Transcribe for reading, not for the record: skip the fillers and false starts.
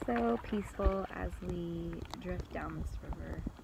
so peaceful as we drift down this river.